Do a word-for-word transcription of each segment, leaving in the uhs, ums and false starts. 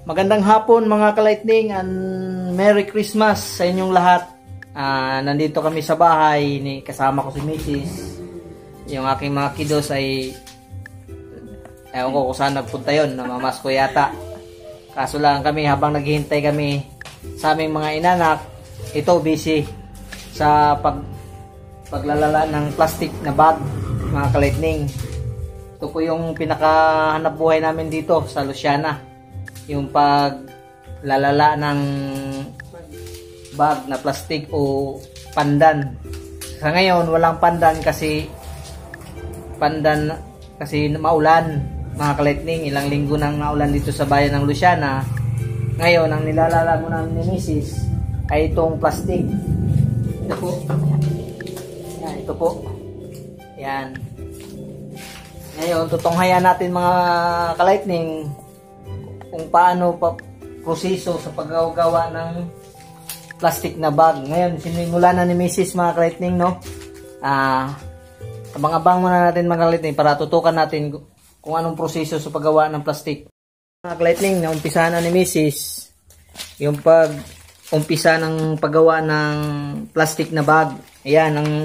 Magandang hapon mga ka-lightning and Merry Christmas sa inyong lahat. Uh, nandito kami sa bahay, ni kasama ko si Missus Yung aking mga kiddos ay ewan ko kung saan nagpunta yun, namamas ko yata. Kaso lang kami habang naghihintay kami sa aming mga inanak, ito busy sa pag paglalala ng plastic na bag mga ka-lightning. Ito po yung pinakahanap buhay namin dito sa Luciana. Yung paglalala ng bag na plastic o pandan. Sa ngayon walang pandan kasi pandan kasi maulan mga ka-lightning. Ilang linggo nang maulan dito sa bayan ng Luciana. Ngayon ang nilalala mo namin ni Missus ay itong plastic. Ito po. Yan, ito po. Yan. Ngayon tutunghayan natin mga ka-lightning kung paano pa proseso sa paggawa ng plastic na bag. Ngayon, sinimula na ni Missus mga ka-lightning, no? Ah, abang-abang muna natin mga ka-lightning para tutukan natin kung anong proseso sa paggawa ng plastic. Mga ka-lightning, naumpisa na ni Missus yung pag-umpisa ng paggawa ng plastic na bag. Ayan, ang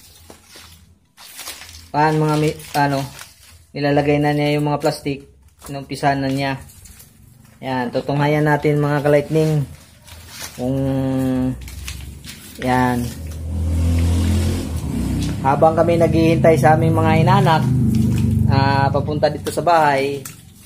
paan mga ano, nilalagay na niya yung mga plastic. Naumpisa na niya. Yan, tutunghayan natin mga ka-lightning kung yan. Habang kami naghihintay sa aming mga inanak uh, papunta dito sa bahay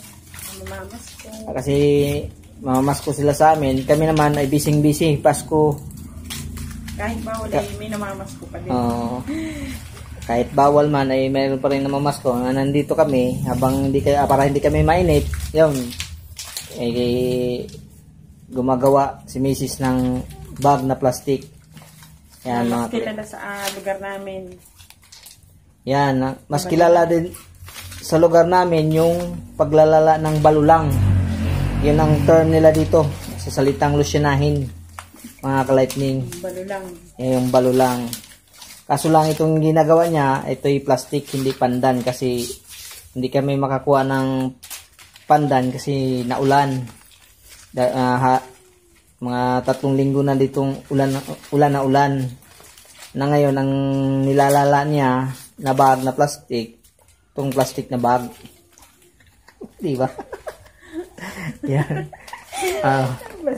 kasi mamamasko sila sa amin, kami naman ay bising busy Pasko. Kahit bawal ay may namamasko pa din. Uh, kahit bawal man ay mayroon pa rin namamasko. Nandito kami habang hindi, para hindi kami mainit. Yun, eh, gumagawa si Missus ng bag na plastic. Yan, mas mga kilala sa uh, lugar namin. Yan, mas kilala din sa lugar namin yung paglalala ng balulang. Yun ang term nila dito sa salitang Lucianahin, mga ka-lightning. Balulang. Eh, yung balulang. Kaso lang itong ginagawa niya, ito'y plastic, hindi pandan kasi hindi kami makakuha ng pandan kasi naulan. Da, uh, ha, mga tatlong linggo na ditong ulan, ulan na ulan. Na ngayon ang nilalala niya na bag na plastic, itong plastic na bag. Di ba? Yan. Uh,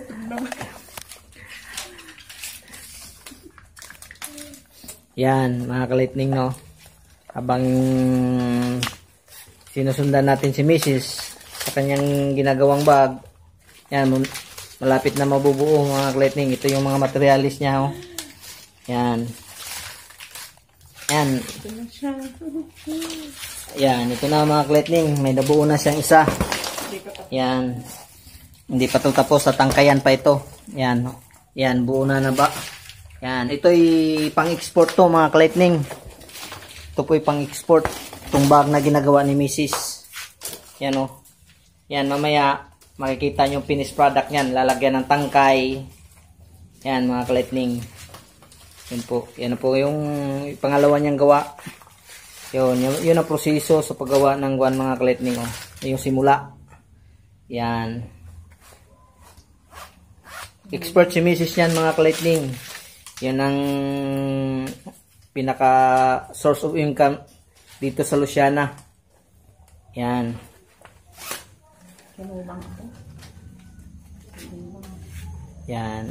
yan, mga ka-lightning, no? Habang sinusundan natin si Missus sa kanyang ginagawang bag. Yan, malapit na mabubuo mga ka-lightning. Ito yung mga materialis niya, oh. Yan. Yan. Yan, ito na mga ka-lightning. May nabuo na siyang isa. Yan. Hindi pa ito tapos, tatangkayan pa ito. Yan. Yan, buo na na ba? Yan, ito'y pang-export to mga ka-lightning. Ito po'y pang-export. Itong bag na ginagawa ni Missus Yan, oh. Yan, mamaya makikita nyo yung finished product nyan. Lalagyan ng tangkay. Yan, mga ka-lightning. Yan po. Yan po yung pangalawa niyang gawa. Yun, yun, yun ang proseso sa paggawa ng guwan, mga ka-lightning. Oh. Yung simula. Yan. Expert si Missus yan, mga ka-lightning. Yan ang pinaka source of income dito sa Luciana. Yan. Yan.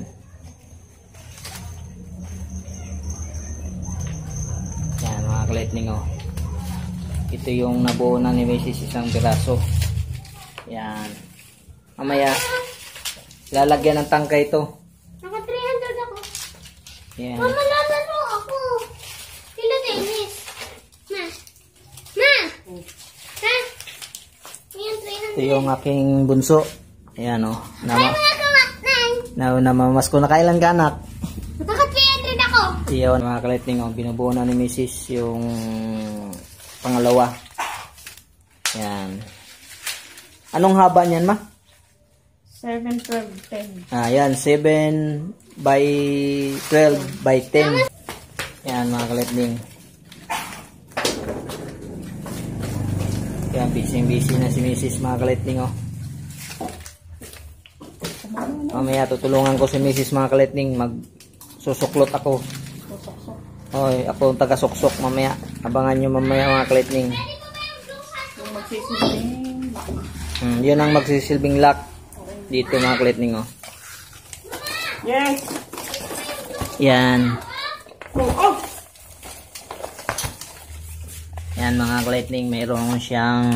Yan, mga ka-lightning, oh. Ito yung nabuo na ni Missus isang piraso. Yan. Mamaya lalagyan ng tangkay ito. Naka three hundred ako. Yan. Mama, lalaro ako. Sila tennis. Ma. Ma. Ha? Yan, three hundred. Ito yung aking bunso. Ayan, oh. Ay, mga kamatnan. Na, namamas ko na kailan ka, anak? Naka three hundred ako. Iyon, mga ka-lightning, oh. Binubuo na ni Missus yung pangalawa. Yan. Anong haba niyan, ma? seven, twelve, ten. Ah, yan, seven by twelve by ten. Yan, mga ka-lightning. Kaya busy busy na si Missus mga ka-lightning, oh. Mamaya tutulungan ko si Missus mga kaletning. Magsusuklot ako. Susok-sok. Oy, ako ang taga-suksok mamaya. Abangan nyo mamaya mga kaletning. Yung magsisilbing lock. Hmm, yun ang magsisilbing lock. Dito mga kaletning, oh. Yes! Yan. Oh, oh! Yan mga kaletning, mayroon siyang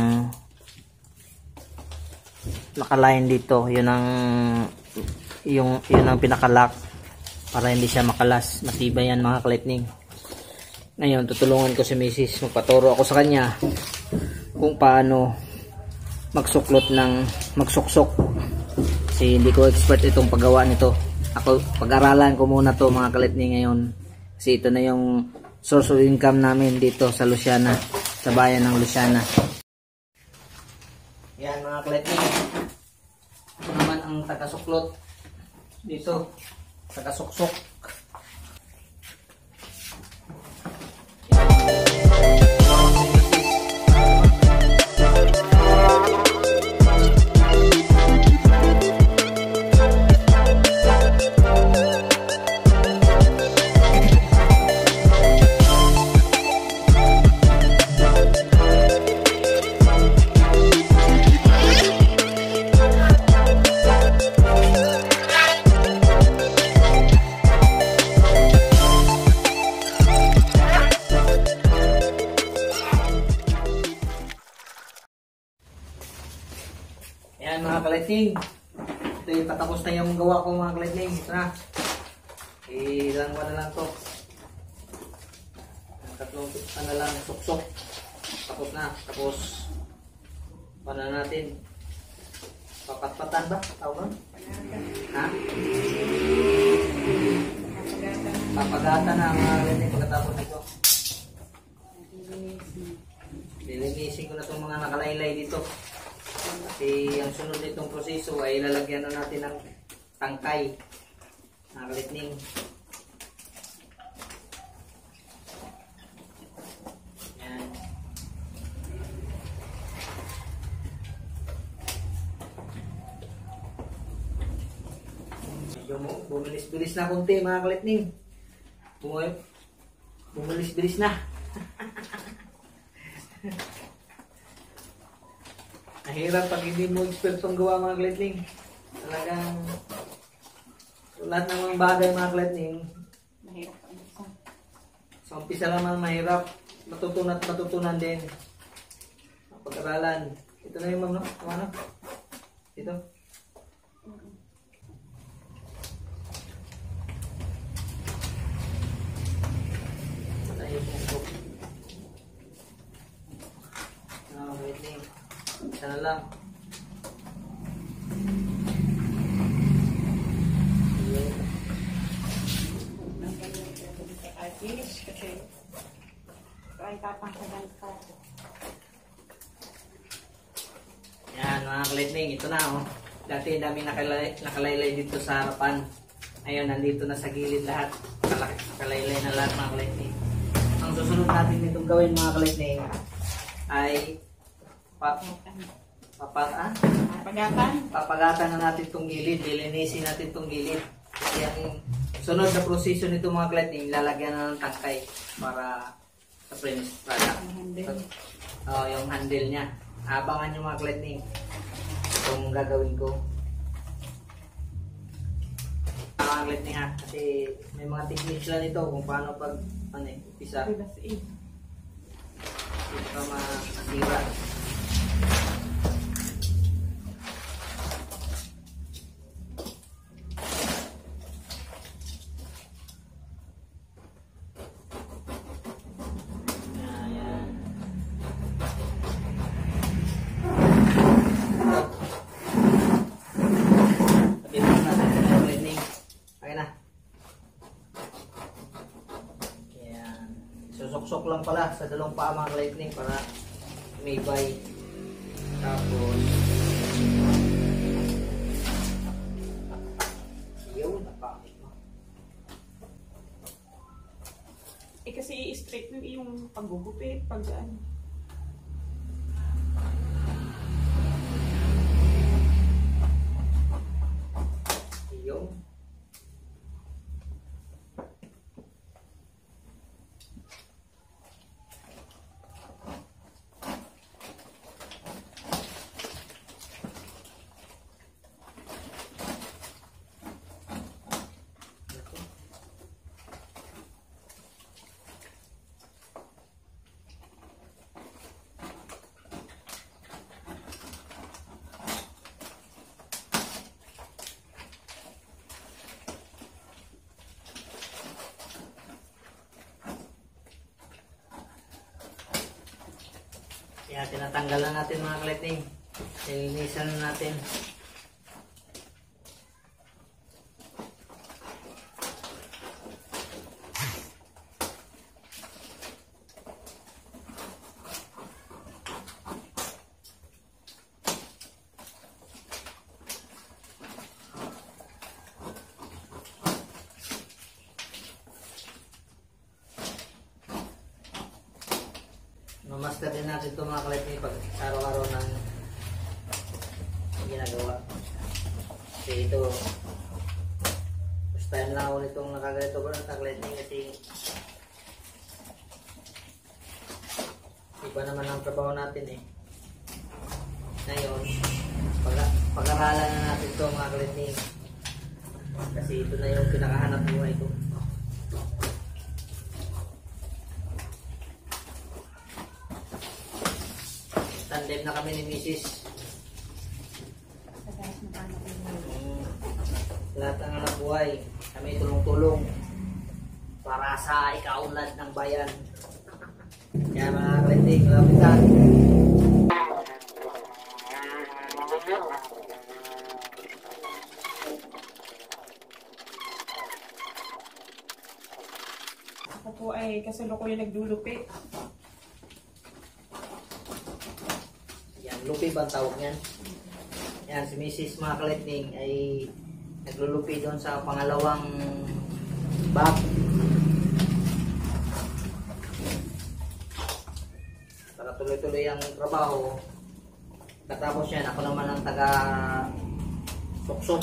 nakaline dito. Yun ang yung yun ang pinaka-lock para hindi siya makalas. Matibay yan mga kaletning. Ngayon, tutulungan ko si Missus Magpaturo ako sa kanya kung paano magsuklot ng magsuksok. Kasi hindi ko expert itong paggawa nito. Ako, pag-aralan ko muna to mga kaletning ngayon. Kasi ito na yung source of income namin dito sa Luciana, sa bayan ng Luciana. Yan mga kaletning. Ito naman ang taga-suklot dito. Taga-suksok. Ayan mga kaletning. Ito yung patapos na yung gawa ko mga kaletning. Ito na. Ilan ko na lang to. Tatlong ano lang, suksok. Tapos na. Tapos paano natin? Papatpatan ba? Tawag ba? Ha? Papagatan na mga kaletning pagkatapos nito. Lilinisin ko na itong mga nakalaylay dito. Kasi ang sunod nitong proseso ay lalagyan na natin ng tangkay na kaletning. Yan. Medyo bumilis-bilis na konti mga kaletning. Bumilis-bilis na. Mahirap pag hindi mo ekspertong gawa mga kaletning. Talagang lahat ng mga bagay mga kaletning. Mahirap ang isa. Sa umpisa naman mahirap. Matutunan at matutunan din. Pag-aralan. Ito na yung mga ano? Ito. Ito na yung pungkok. Mga kaletning. Sana lang. Ayos kasi ay tapangsagan ka. Yan mga kaletning, ito na oh. Dati dami nakalay, nakalaylay dito sa harapan. Ayun, nandito na sa gilid lahat. Nakalaylay na lahat mga kaletning. Ang susunod natin itong gawin mga kaletning ay pa, papat, ah? Pagatan. papagatan na natin itong gilid. Lilinisin natin itong gilid. Kasi ang sunod na proseso nito mga kaletning, lalagyan na ng tangkay para sa finished product. So, oh, yung handle niya. Abangan nyo mga kaletning itong gagawin ko. Mga kaletning ha, kasi may mga techniques lang ito kung paano pag ano eh, pisa. Hindi pa masira. Susok-sok lang pala sa dalawang paa mga kaletning para may bay. Tapos yun, napakit mo. Eh kasi i-straight mo yung paggugupit, pag ano. Kaya tinatanggal na natin mga ka-lightning. Nilinisan na natin. Mamaster din natin ito mga ka-lightning pag araw-araw ng ginagawa. Kasi ito, first time lang ako nitong nakaganito ko ng ka-lightning kasi iba naman ang trabaho natin eh. Ngayon, pag pag-aralan na natin ito mga ka-lightning kasi ito na yung pinakahanap buhay ko. Tandem na kami ni Missus Hmm. Lahat ng anak buhay, kami tulong-tulong para sa ikaunlad ng bayan. Kaya mga ka-lightning, lapitan. Ako po ay kasalukuyan naglulupit. Lupi ba ang tawag niyan? Yan, si Missus mga ka-lightning ay naglulupi doon sa pangalawang bag. Para tuloy-tuloy ang trabaho. Katapos yan, ako naman ang taga suksok.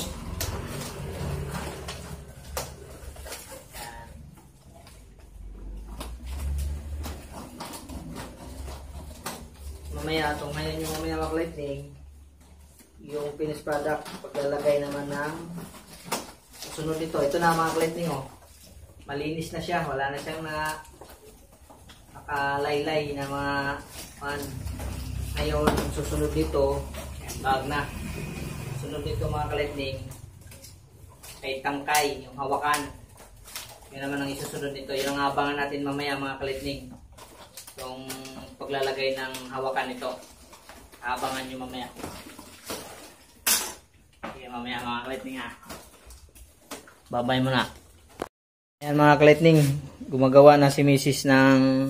Mamaya, itong ngayon yung mamaya mga ka-lightning, yung finished product, paglalagay naman ng susunod dito. Ito na mga ka-lightning, oh. Malinis na siya, wala na siyang na nakalaylay na mga man. Ngayon, susunod dito, bag na. Susunod dito mga ka-lightning, kay tangkay, yung hawakan. Yan naman ang isusunod dito. Yung ang abangan natin mamaya mga ka-lightning. Yung paglalagay ng hawakan nito. Abangan nyo mamaya. Sige mamaya mga ka-lightning ha. Babay muna. Ayan mga ka-lightning. Gumagawa na si Missus ng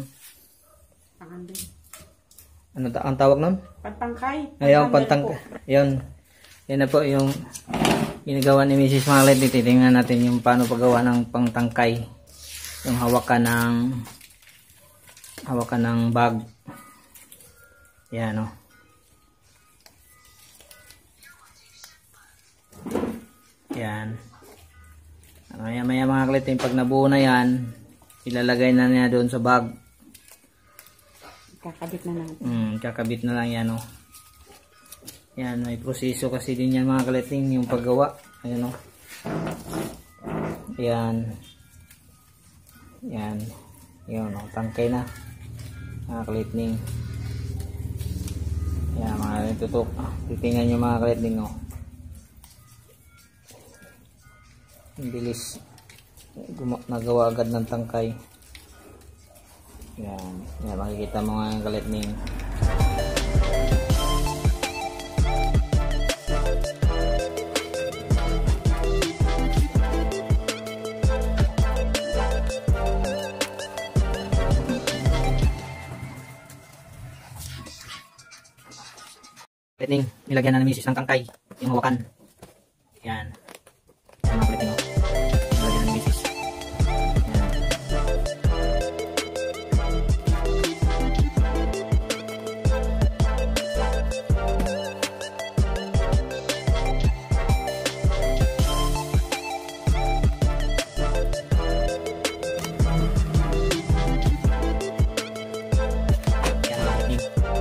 ano ta ang tawag nun? Pantangkay. Ayun, pantangkay. Yun. Yan na po yung ginagawa ni Missus mga ka-lightning. Titingnan natin yung paano paggawa ng pangtangkay. Yung hawakan ng hawakan ng bag. Yan o. Yan. Maya maya mga ka-lightning, pag nabuo na yan, ilalagay na niya doon sa bag. Kakabit na lang. Hmm, kakabit na lang yan o. Yan, may proseso kasi din yan mga ka-lightning, yung paggawa. Ayan o. Yan. Yan. Yun o, tangkay na. Mga ka-lightning. Yan mga tutok. Titingnan nyo mga ka-lightning o. Ang bilis. Nagawa agad ng tangkay. Yan. Yan makikita mo nga yung ka-lightning. Ka-lightning, nilagyan na ng Missus ng tangkay. Yung hawakan. Yan. Yan mga ka-lightning o. Nilagyan na ng Missus. Yan. Yan mga ka-lightning.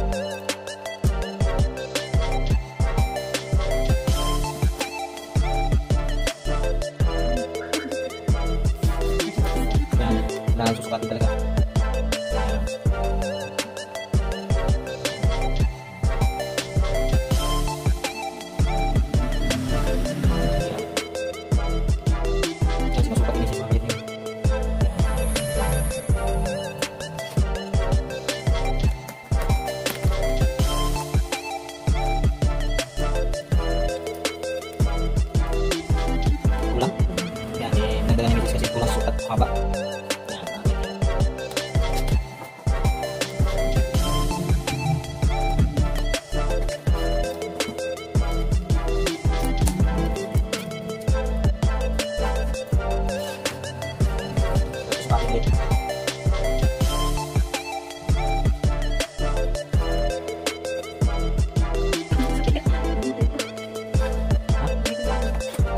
Kailangan susukatin talaga. Ayan. Ayan, sinusukat ini si mga ka-lightning.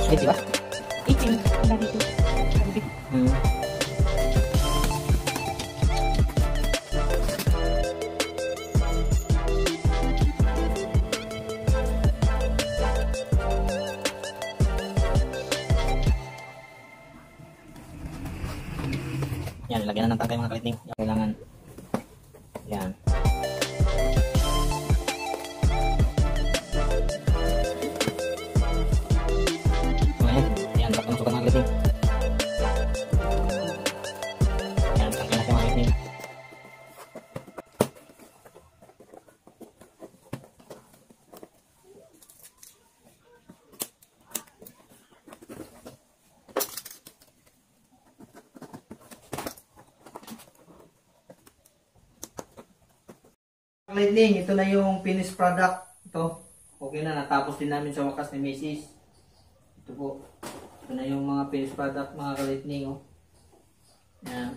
eighty ba? eighteen. Wala dito. Sabi. Hmm. Yan, lagyan na ng tangkay mga kalitning. Kailangan. Yan. Ayan, yan, tapos ng sukat mga kalitning. Yan, tangkay na siya mga kalitning. Lightning, ito na yung finished product. Ito, okay na, natapos din namin sa wakas ni Missus Ito po, ito na yung mga finished product mga ka-lightning. Oh. Yan.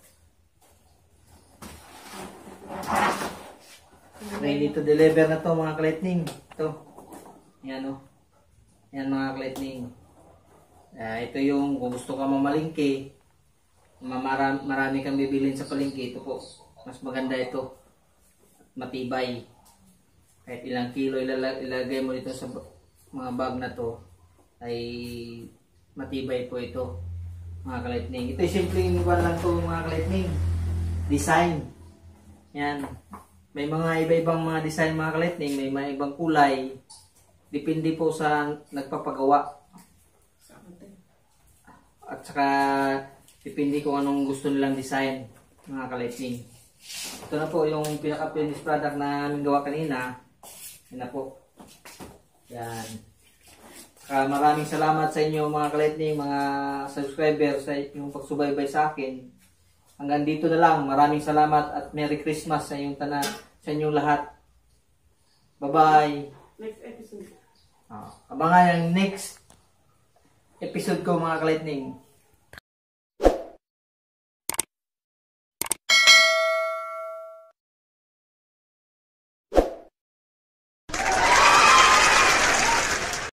Ready to deliver na to mga ka-lightning. Ito. Yan o. Oh. Yan mga ka-lightning. Uh, ito yung kung gusto ka mamalingki, marami, marami kang bibilin sa palingki. Ito po, mas maganda ito. Matibay. Kahit ilang kilo ilalagay, ilagay mo dito sa mga bag na to ay matibay po ito mga ka-lightning. Ito ay simpleng iwan lang to mga ka-lightning. Design. Yan. May mga iba-ibang mga design mga ka-lightning. May mga ibang kulay. Depende po sa nagpapagawa. At saka depende kung anong gusto nilang design mga ka-lightning. Ito na po yung pinaka-finished product na aming gawa kanina. Yan na po. Yan. Saka maraming salamat sa inyo mga ka-lightning, mga subscribers sa inyong pagsubaybay sa akin. Hanggang dito na lang. Maraming salamat at Merry Christmas sa inyong tanan, sa inyong lahat. Bye-bye. Next episode. Ah, abangan yung next episode ko mga ka-lightning.